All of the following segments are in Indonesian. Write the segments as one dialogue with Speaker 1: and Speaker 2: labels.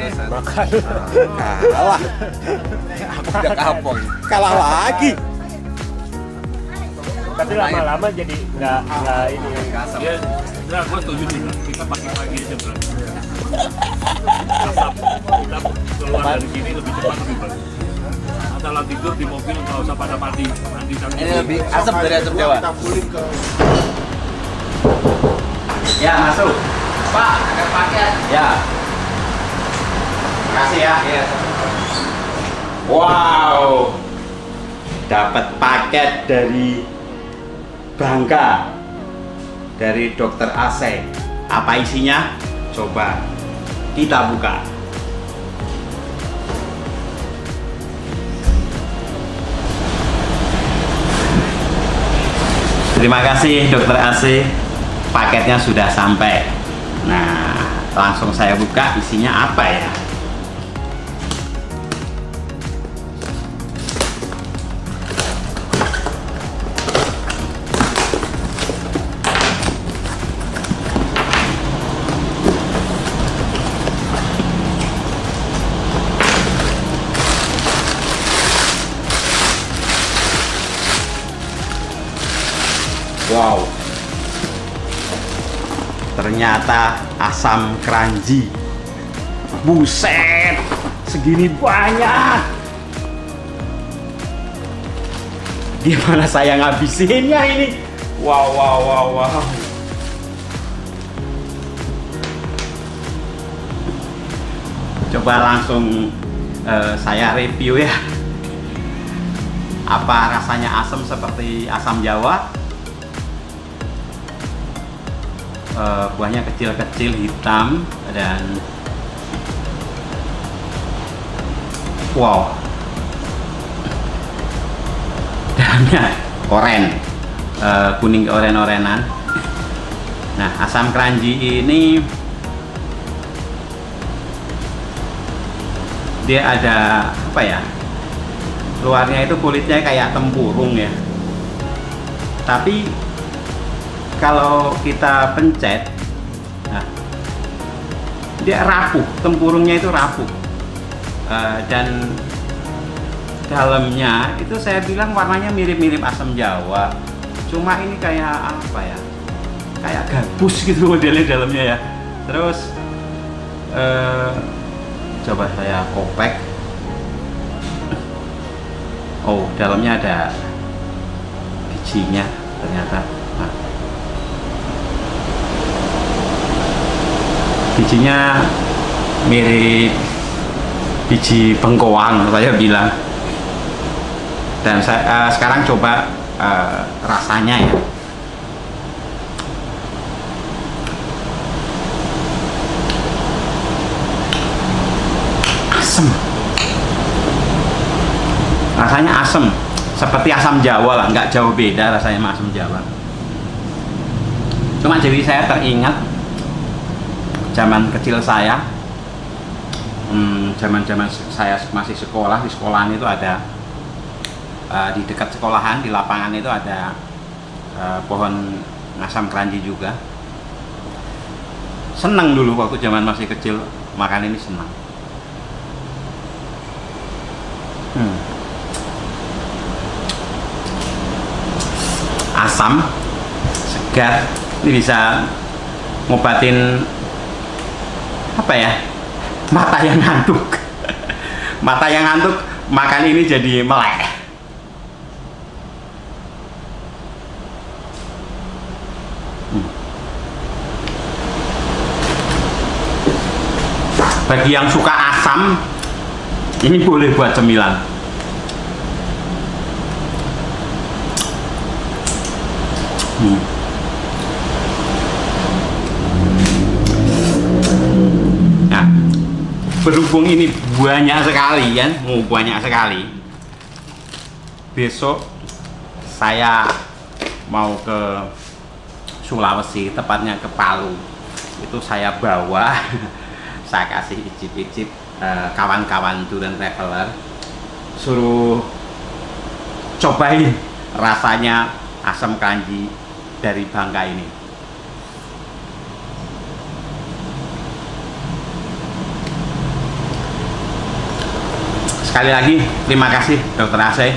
Speaker 1: Makan.
Speaker 2: Kalah. Aku udah kapok. Kalah lagi.
Speaker 1: Tapi lama-lama jadi nggak ini.
Speaker 3: Ya, nah, gua setuju nih. Kita pakai lagi aja bro. Asap kita keluar dari sini lebih cepat lebih bagus. Antara tidur di mobil nggak usah pada mati.
Speaker 2: Ini lebih asap dari asap Jawa.
Speaker 4: Ya, masuk. Pak, ada paket. Ya. Makasih ya. Iya. Wow. Dapat paket dari Bangka. Dari Dokter AC. Apa isinya? Coba kita buka. Terima kasih Dokter AC. Paketnya sudah sampai. Nah, langsung saya buka isinya apa ya? Wow. Ternyata asam keranji. Buset, segini banyak. Gimana saya ngabisinnya ini? Wow, wow, wow, wow. Coba langsung saya review ya. Apa rasanya asam seperti asam Jawa? Buahnya kecil-kecil hitam dan wow, dalamnya oren, kuning oren-orenan. Nah, asam keranji ini dia ada apa ya, luarnya itu kulitnya kayak tempurung ya, tapi kalau kita pencet, nah, dia rapuh, tempurungnya itu rapuh, dan dalamnya itu saya bilang warnanya mirip-mirip asam Jawa, cuma ini kayak apa ya, kayak gabus gitu modelnya dalamnya ya. Terus coba saya kopek. Oh, dalamnya ada bijinya ternyata. Nah, bijinya mirip biji bengkoang saya bilang. Dan saya sekarang coba rasanya ya. Asam. Rasanya asam, seperti asam Jawa lah, nggak jauh beda rasanya sama asam Jawa. Cuma jadi saya teringat zaman kecil saya, zaman saya masih sekolah, di sekolahan itu ada di dekat sekolahan di lapangan itu ada pohon asam keranji juga. Seneng dulu waktu zaman masih kecil makan ini, senang. Asam, segar, ini bisa ngobatin apa ya, mata yang ngantuk. Mata yang ngantuk makan ini jadi melek. Bagi yang suka asam, ini boleh buat cemilan. Nah, berhubung ini banyak sekali kan, banyak sekali. Besok saya mau ke Sulawesi, tepatnya ke Palu. Itu saya bawa, saya kasih icip-icip kawan-kawan tour and traveler, suruh cobain rasanya asam keranji dari Bangka ini. Sekali lagi terima kasih Dokter Ase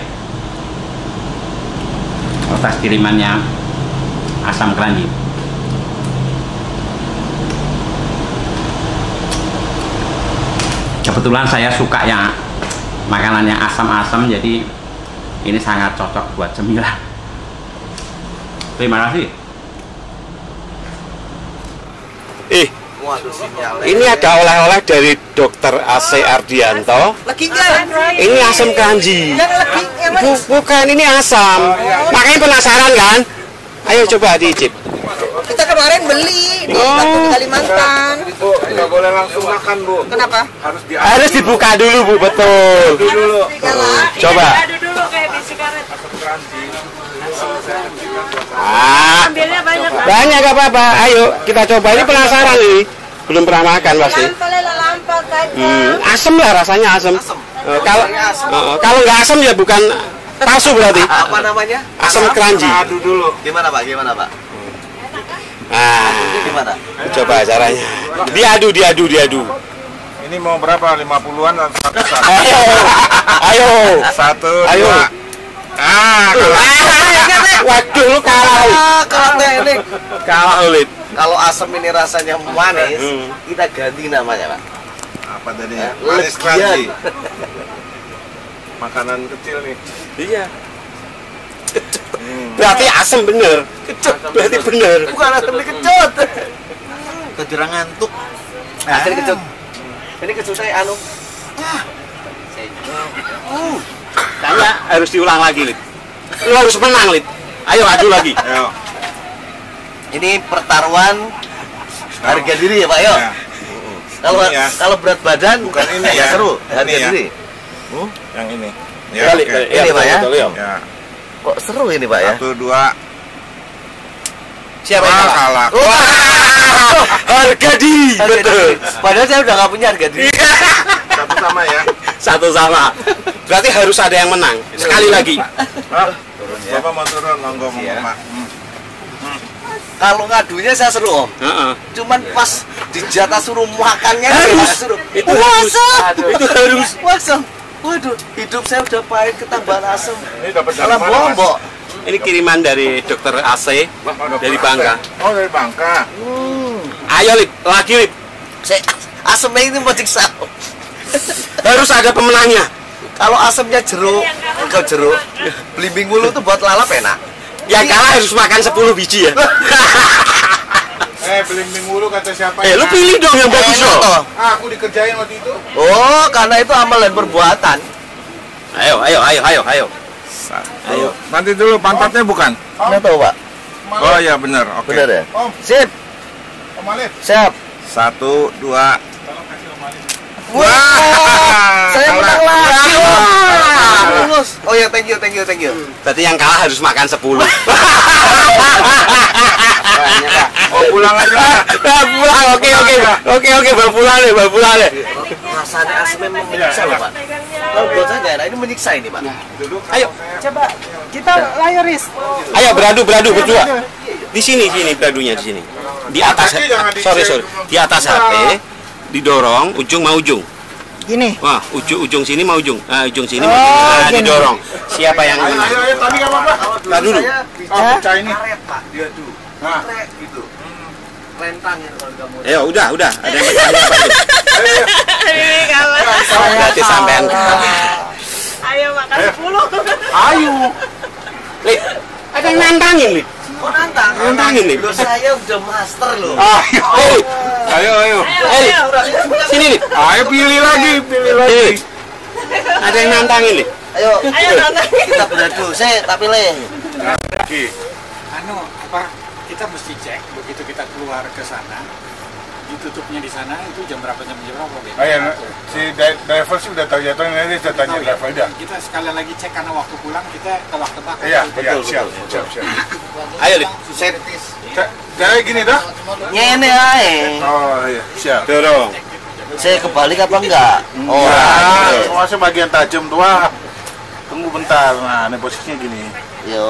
Speaker 4: atas kirimannya asam keranji. Kebetulan saya suka yang makanan yang asam-asam, jadi ini sangat cocok buat cemilan. Terima kasih.
Speaker 2: Ini ada oleh-oleh dari Dokter Ase Ardianto. Ini asam keranji. Bukan, ini asam. Makanya penasaran kan? Ayo coba diicip.
Speaker 5: Kita kemarin beli di Kalimantan.
Speaker 2: Bu, nggak boleh langsung makan, Bu.
Speaker 5: Kenapa?
Speaker 2: Harus dibuka dulu, Bu, betul. Coba.
Speaker 6: Adu dulu kayak bisi karet.
Speaker 5: Ambilnya banyak.
Speaker 2: Banyak gak apa-apa. Ayo kita coba. Ini penasaran nih. Belum pernah makan pasti. Asem lah rasanya, asem. Kalau nggak asem ya bukan palsu berarti.
Speaker 7: Apa namanya?
Speaker 2: Asam keranji.
Speaker 7: Adu dulu. Gimana Pak? Gimana Pak? Gimana?
Speaker 2: Coba caranya. Diadu.
Speaker 8: Ini mau berapa? 50-an atau 100?
Speaker 2: Ayo.
Speaker 8: 1,
Speaker 2: Ayo.
Speaker 8: 2.
Speaker 2: Waduh, lu kalah.
Speaker 7: Kalau teknik.
Speaker 2: Kalah Ulit.
Speaker 7: Kalau asam ini rasanya manis, kita ganti namanya Pak.
Speaker 8: Apa tadi? Manis keranji. Makanan kecil nih.
Speaker 2: Iya. Berarti asam bener. Berarti bener.
Speaker 7: Bukan asam dikecut. Kejerang ngantuk. Ini kecut. Ini kecut saya anu.
Speaker 2: Tanya harus diulang lagi, Lid. Lu harus menang, Lid. Ayo adu lagi.
Speaker 8: Ayo.
Speaker 7: Ini pertaruhan harga diri ya Pak yo. Kalau berat badan
Speaker 8: bukan ini
Speaker 7: ya seru harga
Speaker 8: ini ya.
Speaker 7: diri.
Speaker 8: Yang ini.
Speaker 2: Balik.
Speaker 7: Ini Pak ya.
Speaker 8: Ya.
Speaker 7: Kok seru ini Pak ya?
Speaker 8: 1, 2.
Speaker 7: Siapa yang
Speaker 8: kalah?
Speaker 2: Harga diri. Betul.
Speaker 7: Padahal saya udah nggak punya harga diri.
Speaker 8: Satu sama ya.
Speaker 2: Satu sama. Berarti harus ada yang menang. Sekali lagi.
Speaker 8: Bapak mau turun, monggo Pak.
Speaker 7: Kalau ngadunya saya seru Om. Cuman pas di jatah suruh makannya
Speaker 2: Harus.
Speaker 7: saya suruh.
Speaker 2: Itu harus. Itu harus.
Speaker 7: Wasem. Waduh, hidup saya udah pahit ketambahan asam.
Speaker 8: Ini dapat
Speaker 7: Salah
Speaker 8: dari mana, Mas?
Speaker 7: bombok.
Speaker 2: Ini kiriman dari Dokter Ase dari Bangka.
Speaker 8: Oh, dari Bangka.
Speaker 2: Ayo, Lid. Lagi, Lid.
Speaker 7: Asamnya ini mau siksa.
Speaker 2: Harus ada pemenangnya.
Speaker 7: Kalau asamnya jeruk, engkau jeruk, belimbing mulu tuh buat lalap enak.
Speaker 2: Yang kalah harus makan 10 biji ya.
Speaker 8: Belimbing mulu kata siapa?
Speaker 2: Lu pilih dong yang bagus
Speaker 7: Enak
Speaker 2: loh.
Speaker 7: toh.
Speaker 8: Aku dikerjain waktu itu.
Speaker 7: Oh, karena itu amal dan perbuatan.
Speaker 2: Ayo.
Speaker 8: Ayo. Nanti dulu pantatnya bukan?
Speaker 7: Mana tahu Pak?
Speaker 8: Oh ya benar. Oke.
Speaker 7: Benar ya?
Speaker 8: Om,
Speaker 7: Sip,
Speaker 8: Om Alif.
Speaker 7: siap.
Speaker 8: 1, 2.
Speaker 7: Wah, saya menang lagi.
Speaker 8: Kalah.
Speaker 7: Lulus. Oh ya, thank you.
Speaker 2: Berarti yang kalah harus makan 10.
Speaker 8: Mau pulang aja.
Speaker 2: Pulang, oke, bawa pulang deh.
Speaker 7: Rasanya asamnya memang menyiksa loh Pak. Kalau buat saya nggak enak, ini menyiksa ini Pak.
Speaker 2: Ayo,
Speaker 5: Coba kita layaris.
Speaker 2: ayo beradu berdua. Di sini beradunya di sini. Di atas. Sorry. Di atas HP, didorong ujung mau ujung.
Speaker 5: Gini.
Speaker 2: Wah, ujung sini mau ujung. Ujung sini mau ujung. Nah,
Speaker 5: gini.
Speaker 2: didorong. Siapa yang menang?
Speaker 8: Ayo, tadi nggak apa-apa.
Speaker 2: Nah, dulu.
Speaker 8: Oh, pecah ini.
Speaker 7: Karet Pak, diadu.
Speaker 8: Nah.
Speaker 7: Karet gitu. Rentang ya kalau kamu.
Speaker 2: Ayo, udah. Ada yang bertanya apa tuh?
Speaker 6: Ini kalah.
Speaker 2: Berarti sampean kalah.
Speaker 6: Ayo makan 10.
Speaker 2: Ayo. Lid, ada yang nantangin, Lid.
Speaker 7: Oh
Speaker 2: Nantangin nih.
Speaker 7: Loh, saya udah master loh.
Speaker 8: Ayo.
Speaker 2: Sini, Lid.
Speaker 8: Ayo pilih lagi.
Speaker 2: Lid. Ada yang nantangin, Lid.
Speaker 7: Ayo
Speaker 6: nonton.
Speaker 7: kita beradu. Saya tak pilih.
Speaker 9: Kita mesti cek begitu kita keluar ke sana, ditutupnya di sana itu jam berapa Beb?
Speaker 8: Si driver sih udah tahu jatuhnya, nanti saya tanya driver aja.
Speaker 9: Kita sekali lagi cek karena waktu pulang kita tebak-tebak.
Speaker 8: Iya, siap.
Speaker 2: Ayo, Lid.
Speaker 8: Kayak gini dah.
Speaker 7: Nyene ae.
Speaker 8: Oh iya, siap.
Speaker 2: Dorong.
Speaker 7: Saya kebalik apa enggak? Oh,
Speaker 8: Masih bagian tajam tuh. Tunggu bentar. Nah, ini posisinya gini.
Speaker 7: yo.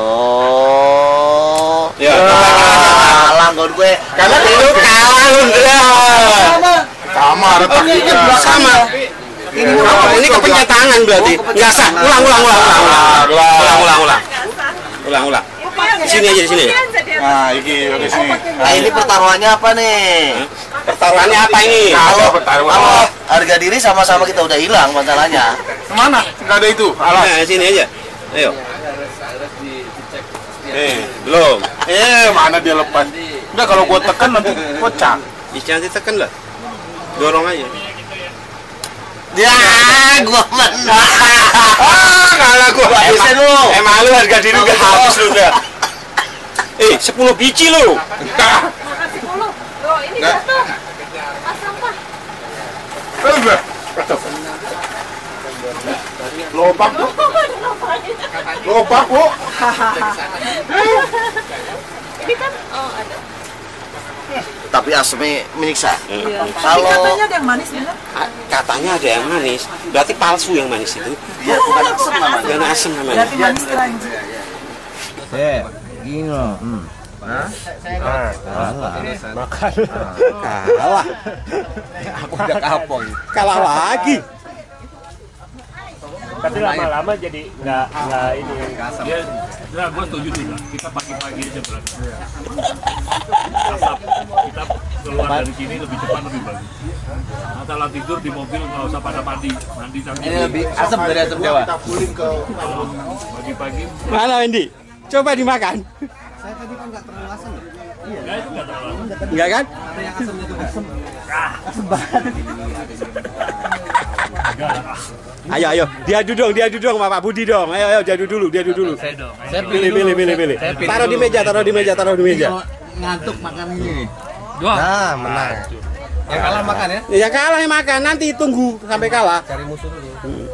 Speaker 2: Ya.
Speaker 7: Langgon gue.
Speaker 2: Karena itu kalah lu.
Speaker 8: Sama, retak juga.
Speaker 2: Sama. Ini kepencet tangan berarti. Nggak sah. Ulang. Sini aja di sini.
Speaker 8: Nah, ini oke sini.
Speaker 7: Nah, ini pertaruhannya apa nih?
Speaker 2: Pertaruhannya apa ini?
Speaker 7: Kalau harga diri sama-sama kita udah hilang masalahnya.
Speaker 8: Kemana? Nggak ada itu. Alas.
Speaker 2: Nah, sini aja. Ayo. Belum.
Speaker 8: Mana dia lepas? Enggak, kalau gua tekan nanti pecah.
Speaker 2: Jangan ditekan lah. Dorong aja.
Speaker 7: Ya, gua menang.
Speaker 2: Kalah gua.
Speaker 7: Habisin lu.
Speaker 2: Malu harga diri udah habis lu udah. 10 biji lu.
Speaker 6: Makasih 10. Loh, ini jatuh. Mas sampah.
Speaker 8: Lobak bu. Lobak bu.
Speaker 6: Ini kan, oh ada.
Speaker 7: Tapi asemnya menyiksa.
Speaker 5: Tapi katanya ada yang manis bener.
Speaker 2: Katanya ada yang manis. Berarti palsu yang manis itu.
Speaker 7: Iya, bukan asem namanya.
Speaker 2: Bukan asam namanya.
Speaker 5: Berarti manis keranji.
Speaker 7: Gini loh.
Speaker 2: Kalah.
Speaker 7: Aku udah kapok.
Speaker 2: Kalah lagi.
Speaker 1: Tapi lama-lama jadi nggak ini.
Speaker 3: Ya, nah, gue setuju sih lah. Kita pagi-pagi aja berarti. Asap kita keluar dari sini lebih cepat lebih bagus. Antara tidur di mobil nggak usah pada mandi tapi
Speaker 7: Ini lebih asam dari asam Jawa.
Speaker 3: pagi-pagi.
Speaker 2: Mana Wendy? Coba dimakan.
Speaker 9: Saya tadi kan nggak terlalu asam ya?
Speaker 3: Ya itu nggak terlalu.
Speaker 2: Enggak kan?
Speaker 9: Ada yang asamnya tuh asam banget.
Speaker 2: Ayo, diadu dong, Pak Budi dong. Ayo, diadu dulu.
Speaker 9: Saya
Speaker 2: Pilih. Taruh di meja.
Speaker 9: ngantuk makan ini.
Speaker 7: Nah, menang.
Speaker 9: Yang kalah makan ya?
Speaker 2: Yang kalah yang makan, nanti tunggu sampai kalah.
Speaker 9: Cari musuh dulu.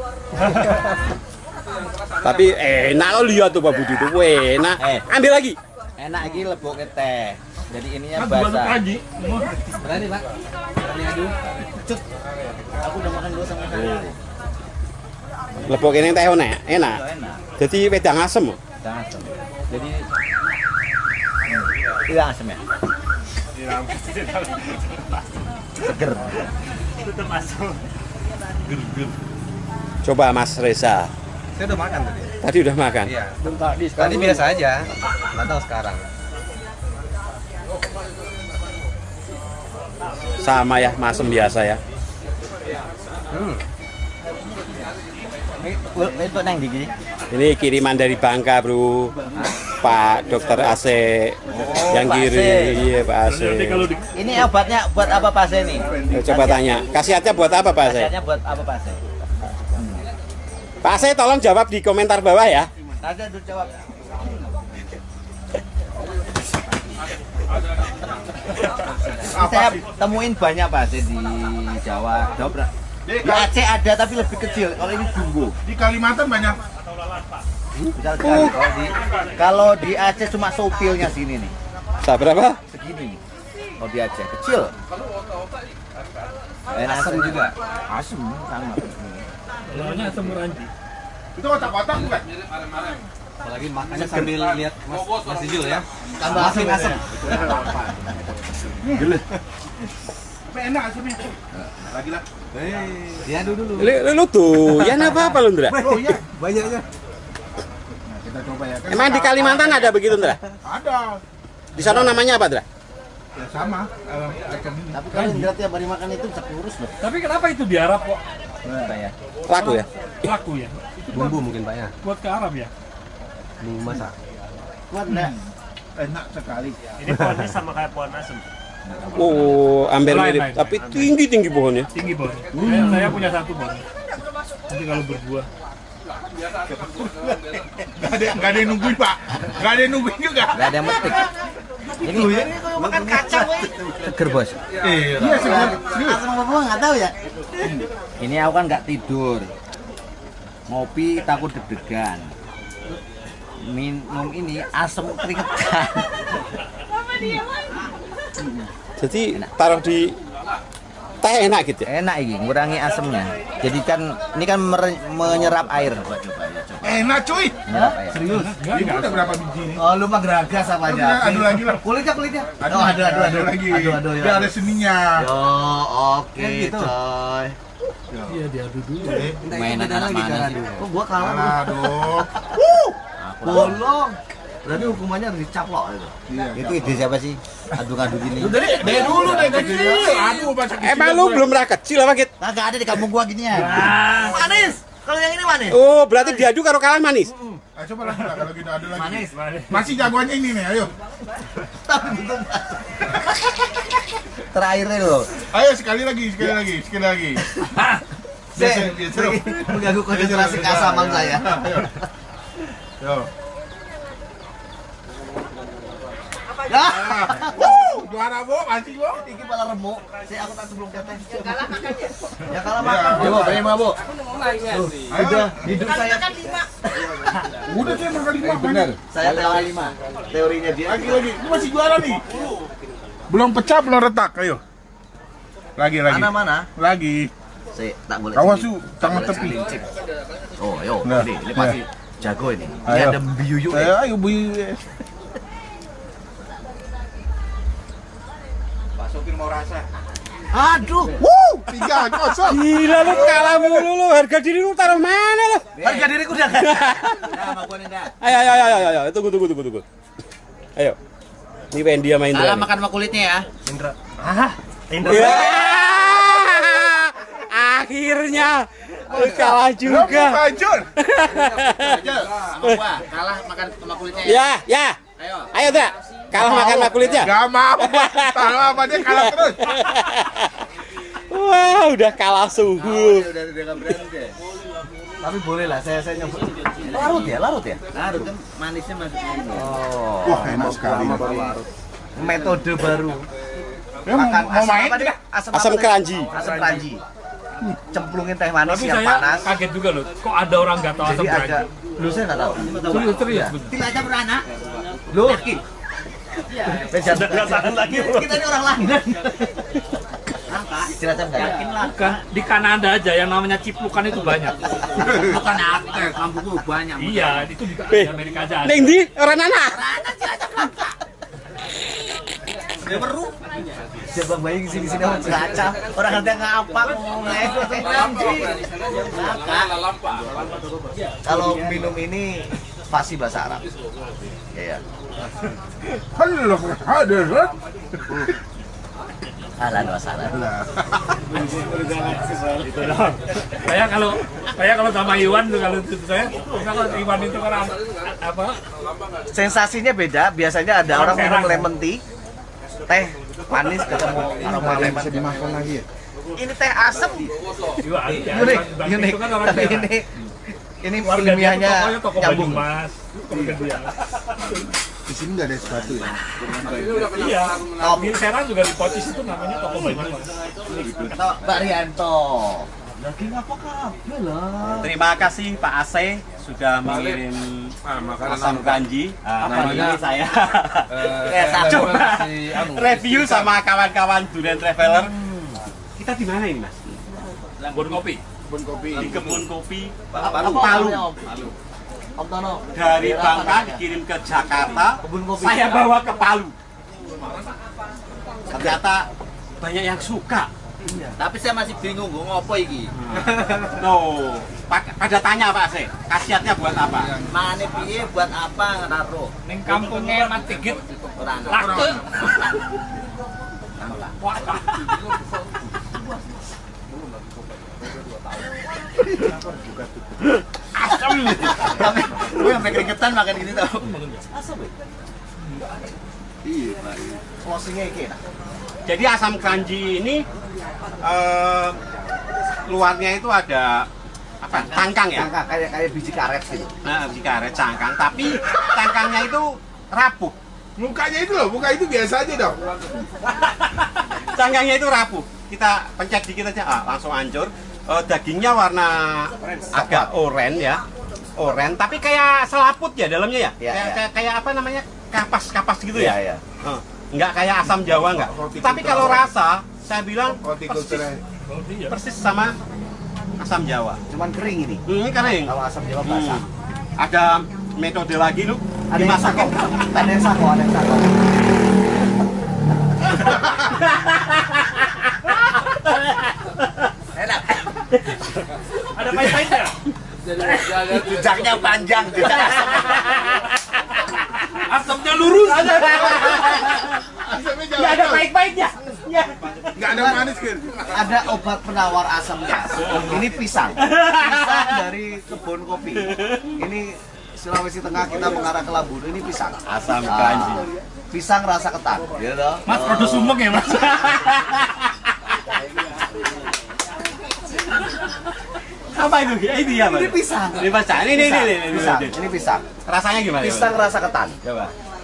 Speaker 2: Tapi enak lo lihat tuh Pak Budi tuh, enak. Ambil lagi.
Speaker 7: Enak lagi leboknya teh. Jadi ininya
Speaker 3: Kan dua
Speaker 7: basah.
Speaker 3: kaji.
Speaker 9: Berani Pak? Berani adu? Cut.
Speaker 7: Aku udah makan dua sama sekali.
Speaker 2: Lepok ini teh enak.
Speaker 7: Enak.
Speaker 2: Jadi wedang asem.
Speaker 7: Udah asam. Jadi tidak asam ya? Seger.
Speaker 1: Tetap masuk.
Speaker 2: Coba Mas Reza.
Speaker 9: Saya udah makan tadi.
Speaker 2: Tadi udah makan.
Speaker 9: Iya. Tadi biasa aja. Nggak tahu sekarang.
Speaker 2: Sama ya, masem biasa ya.
Speaker 7: Itu neng gigi.
Speaker 2: Ini kiriman dari Bangka, Bro. Pak Dokter AC yang
Speaker 7: Pak
Speaker 2: kirim.
Speaker 7: AC.
Speaker 2: Iya, Pak AC.
Speaker 7: Ini obatnya buat apa Pak Ase nih?
Speaker 2: Coba tanya. Khasiatnya buat apa, Pak AC?
Speaker 7: Khasiatnya buat apa Pak Ase?
Speaker 2: Pak AC tolong jawab di komentar bawah ya.
Speaker 7: Ada dulu jawab. Saya temuin banyak Pak Ase di Jawa. Di Aceh ada tapi lebih kecil. Kalau ini jumbo.
Speaker 8: Di Kalimantan banyak.
Speaker 7: Besar sekali. Kalau di Aceh cuma sopilnya sini nih.
Speaker 2: Berapa?
Speaker 7: Segini. Kalau di Aceh kecil.
Speaker 9: Asam juga.
Speaker 7: Asam sama.
Speaker 3: Namanya asam meranji.
Speaker 8: Itu otak-otak bukan?
Speaker 9: Apalagi makannya sambil lihat Mas Ijul ya. Tambah asam.
Speaker 8: Tapi enak asamnya. Lagi lah.
Speaker 9: Ya dulu.
Speaker 2: Lu tuh, ya apa lu, Ndra?
Speaker 8: Oh iya.
Speaker 9: Banyaknya.
Speaker 8: Nah, kita coba ya. Kan
Speaker 2: Emang di Kalimantan ada begitu, Ndra?
Speaker 8: ada.
Speaker 2: Di sana namanya apa, Ndra?
Speaker 8: Ya sama. Ikan ini.
Speaker 7: Tapi kalau Indra tiap hari makan itu bisa kurus loh.
Speaker 3: Tapi kenapa itu di Arab kok?
Speaker 7: Apa ya?
Speaker 2: Laku ya?
Speaker 3: Laku ya? Itu
Speaker 9: Bumbu mungkin Pak ya.
Speaker 3: buat ke Arab ya?
Speaker 9: Bumbu masak.
Speaker 7: Kuat enggak?
Speaker 8: Enak sekali.
Speaker 1: Ini pohonnya sama kayak pohon asem.
Speaker 2: Oh, hampir
Speaker 3: Lain,
Speaker 2: mirip,
Speaker 3: lain.
Speaker 2: tapi tinggi pohonnya.
Speaker 3: Tinggi pohon. Saya punya satu pohon. Nanti kalau berbuah.
Speaker 8: Gak ada yang nungguin Pak. Gak ada yang nungguin juga.
Speaker 7: Enggak ada yang metik. Ini makan kacang weh. Seger bos.
Speaker 8: Iya sebenarnya.
Speaker 7: Asam apa enggak tahu ya. Ini aku kan nggak tidur. Ngopi takut deg-degan. Minum ini asam keringetan.
Speaker 2: Jadi taruh di teh enak gitu ya?
Speaker 7: Enak ini, ngurangi asamnya. Jadi kan ini kan menyerap air. Coba ya, coba.
Speaker 8: Enak cuy.
Speaker 7: Serius?
Speaker 8: Ini udah berapa biji nih?
Speaker 7: Oh, lu mah geragas apa aja?
Speaker 8: Adu lagi lah.
Speaker 7: Kulitnya.
Speaker 8: Adu lagi.
Speaker 7: Adu
Speaker 8: Biar ada seninya.
Speaker 7: Yo, oke, coy.
Speaker 9: Iya diadu dulu.
Speaker 7: Mainan anak mana? Oh, gua kalah.
Speaker 8: Aduh.
Speaker 7: Bolong. Berarti hukumannya harus dicaplok itu. Itu ide siapa sih? Adu-adu gini.
Speaker 8: Dari dulu deh kecil. Aduh, baca kecil.
Speaker 2: Emang lu belum pernah kecil apa, Kit?
Speaker 7: Kagak ada di kampung gua ginian. Manis. Kalau yang ini manis.
Speaker 2: Oh, berarti diadu karo kalah manis.
Speaker 8: Ayo coba lagi lah kalau gitu adu lagi.
Speaker 7: Manis.
Speaker 8: Masih jagoannya ini nih, ayo.
Speaker 7: Tapi betul. Terakhirnya loh.
Speaker 8: Ayo sekali lagi.
Speaker 7: Seru. Mengganggu konsentrasi keasaman saya.
Speaker 8: Yo.
Speaker 7: Ya.
Speaker 8: Juara Bu, masih Bu.
Speaker 7: Iki malah remuk. Aku tak sebelum teteh.
Speaker 6: Kalah makan ya.
Speaker 7: Ya kalah makan.
Speaker 8: Yo, terima Bu.
Speaker 7: Udah hidup saya.
Speaker 8: Udah saya makan 5. Benar.
Speaker 7: Saya teori 5. Teorinya dia.
Speaker 8: Lagi. Ini masih juara nih. Belum pecah, belum retak. Ayo. Lagi.
Speaker 7: Mana?
Speaker 8: Lagi.
Speaker 7: Saya tak boleh.
Speaker 8: Awas su, tangan tepi.
Speaker 7: Oh, yo.
Speaker 8: Nah,
Speaker 7: Ini pasti jago ini. Ini
Speaker 8: Ayo.
Speaker 7: ada biyuyuk.
Speaker 8: Ayo buyu.
Speaker 4: Pak sopir mau rasa.
Speaker 7: Aduh.
Speaker 8: 3-0.
Speaker 2: Gila lu kalah mulu lu. Harga diri lu taruh mana lu?
Speaker 7: Harga diriku udah kan.
Speaker 4: Nah, Pak Bon enggak.
Speaker 2: Ayo. Tunggu. Ayo. Ini pengen dia main
Speaker 4: Salah
Speaker 2: dulu.
Speaker 4: makan sama kulitnya ya.
Speaker 1: Indra.
Speaker 2: Ya. Akhirnya kalah juga.
Speaker 8: Hancur.
Speaker 4: Sama gua, kalah makan sama kulitnya ya.
Speaker 2: Ya.
Speaker 4: Ayo.
Speaker 2: Ayo, Dak. Kalah makan sama kulitnya.
Speaker 8: Gak mau. Taruh apa dia kalah terus.
Speaker 2: Wah, udah kalah suhu.
Speaker 4: Udah enggak berani deh.
Speaker 7: Tapi boleh lah, saya nyoba. Larut ya?
Speaker 4: Larut kan manisnya masuk ini.
Speaker 7: Oh.
Speaker 8: Wah, enak sekali.
Speaker 7: Metode baru.
Speaker 8: Ya, mau main
Speaker 7: apa dia?
Speaker 8: tidak?
Speaker 2: Asam keranji.
Speaker 7: Asam keranji. Cemplungin teh manis
Speaker 3: Tapi
Speaker 7: yang
Speaker 3: saya
Speaker 7: panas.
Speaker 3: kaget juga loh, kok ada orang nggak tahu asam
Speaker 7: Jadi
Speaker 3: keranji.
Speaker 7: agak. Lu saya nggak tahu.
Speaker 3: Serius.
Speaker 4: Tidak aja beranak.
Speaker 7: Lu.
Speaker 1: Udah tahan lagi.
Speaker 7: Kita ini orang London. Cilacap nggak yakin lah.
Speaker 3: Bukan, di Kanada aja yang namanya ciplukan itu banyak.
Speaker 4: Bukan aktor, kampungku banyak.
Speaker 3: Iya, itu juga di Amerika aja.
Speaker 2: Ning di orang anak.
Speaker 7: Dia perlu. Siapa bayi sini orang Cilacap. Orang ada ngapa ngomongnya. Kalau minum ini pasti bahasa Arab. Iya.
Speaker 8: Halo, ada.
Speaker 7: Ahlan wa sahlan.
Speaker 1: Itu dong.
Speaker 3: Saya kalau sama Iwan tuh kalau Iwan itu kan apa?
Speaker 7: Sensasinya beda. Biasanya ada orang minum lemon tea, teh manis ketemu aroma lemon.
Speaker 8: Bisa dimakan lagi ya?
Speaker 7: Ini teh asam. Unik.
Speaker 3: Itu kan orang
Speaker 7: Tapi
Speaker 3: daerah.
Speaker 7: ini
Speaker 3: Warga dia tuh
Speaker 7: ilmiahnya
Speaker 3: tokonya toko baju
Speaker 7: nyambung.
Speaker 3: emas. Warga dia.
Speaker 8: Di sini nggak ada sepatu ya?
Speaker 3: Iya. Di Serang juga di Pocis itu namanya toko baju emas.
Speaker 7: Pak Rianto. Daging apa kafe lah?
Speaker 10: Terima kasih Pak AC sudah mengirim asam kanji. Nah, ini saya coba review sama kawan-kawan Durian Traveler. Kita di mana ini, Mas?
Speaker 3: Kebun kopi.
Speaker 10: Di kebun kopi
Speaker 7: Palu.
Speaker 10: Palu.
Speaker 7: Om Tono.
Speaker 10: Dari Bangka dikirim ke Jakarta.
Speaker 7: Kebun kopi.
Speaker 10: Saya bawa ke Palu. Ternyata banyak yang suka.
Speaker 4: Tapi saya masih bingung, gue ngopo iki.
Speaker 10: No, pada tanya Pak C, khasiatnya buat apa?
Speaker 4: Mane piye buat apa naruh?
Speaker 3: Ning kampungnya Mat Tigit.
Speaker 4: Ora ana.
Speaker 3: Laku.
Speaker 10: Asam.
Speaker 4: Gue sampai keringetan makan ini tau.
Speaker 7: Asam ya? Iya, Pak. Closingnya iki enak.
Speaker 10: Jadi asam kanji ini luarnya itu ada apa? Cangkang ya?
Speaker 7: Cangkang kayak biji karet gitu.
Speaker 10: Nah, biji karet cangkang, tapi cangkangnya itu rapuh.
Speaker 8: Mukanya itu loh, muka itu biasa aja dong.
Speaker 10: Cangkangnya itu rapuh. Kita pencet dikit aja, langsung hancur. Dagingnya warna agak oranye ya, oranye. Tapi kayak selaput ya dalamnya ya. Kayak apa namanya? Kapas gitu ya.
Speaker 7: Iya.
Speaker 10: Nggak kayak asam Jawa nggak. Tapi kalau rasa, saya bilang persis sama asam Jawa.
Speaker 7: Cuman kering ini.
Speaker 10: Ini kering.
Speaker 7: Kalau asam Jawa basah.
Speaker 10: ada metode lagi lu.
Speaker 7: Ada yang sako. Ada yang sako. Enak.
Speaker 1: Ada pahit-pahitnya.
Speaker 7: Jejaknya panjang.
Speaker 3: Asamnya lurus.
Speaker 10: Nggak ada baik-baiknya.
Speaker 8: Nggak ada manis kan?
Speaker 7: Ada obat penawar asamnya. Ini pisang. Pisang dari kebun kopi. Ini Sulawesi Tengah, kita mengarah ke Lampung. Ini pisang.
Speaker 10: Asam kranji.
Speaker 7: Pisang rasa ketan. Gitu.
Speaker 3: Mas produk sumek ya, Mas?
Speaker 10: Apa itu? Ini apa?
Speaker 7: Ini pisang.
Speaker 10: Ini pisang. Ini
Speaker 7: Pisang. Ini pisang.
Speaker 10: Rasanya gimana?
Speaker 7: Pisang rasa ketan.
Speaker 10: Coba.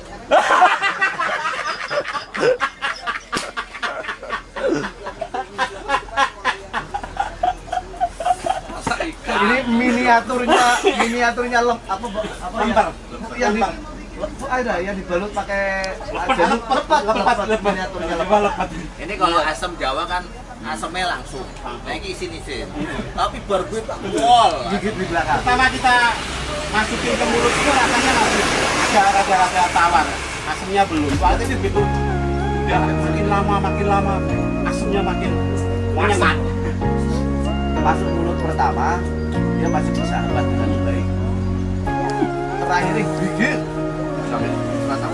Speaker 7: Ini miniaturnya lemper. Yang ada yang dibalut pakai lepat miniaturnya lepat.
Speaker 9: Ini kalau asam Jawa kan asamnya langsung. Nah ini isin-isin. Tapi barbe tak wol.
Speaker 7: Gigit di belakang.
Speaker 10: Pertama kita masukin ke mulut itu rasanya masih ada rada tawar. Asamnya belum. Soalnya ini begitu. Ya, makin lama asamnya makin menyengat.
Speaker 7: Masuk mulut pertama dia masih bisa hebat dengan baik. Terakhir ini gigit sampai rasa.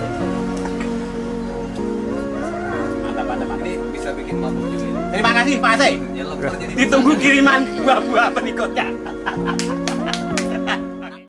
Speaker 10: Mantap.
Speaker 9: Ini bisa bikin mabuk juga.
Speaker 10: Terima kasih Pak Ase.
Speaker 9: Ya lemper jadi
Speaker 10: Ditunggu kiriman buah-buah berikutnya.